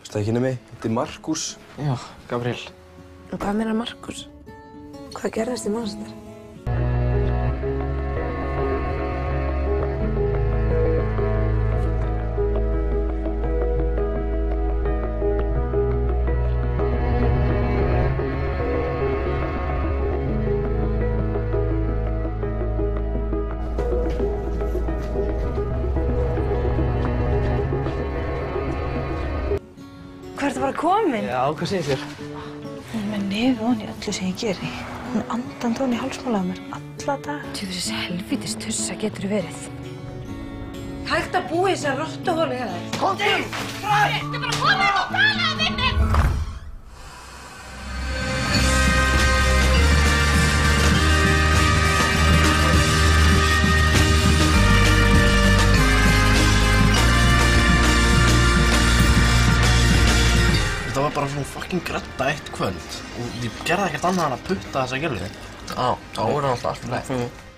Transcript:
Það ekki nefni, þetta Markus. Já, Gabriel. Og hvað meina Markus? Hvað gerðist í Manchester? Hvað ertu bara komin? Já, hvað segir þér? Hún er með nefið ofan í öllu sem ég geri. Hún er andandi ofan í hálsmála á mér alla daga. Þessi helvítis tussa getur verið. Hægt að búa í þessar rottuhóli hjá þér. Komdu! Ertu bara komin og tala við mig? Þetta var bara svona fucking gredda eitt kvöld og ég gerði ekkert annað en að putta þessa gælu. Já, þá er það alltaf allt í lagi.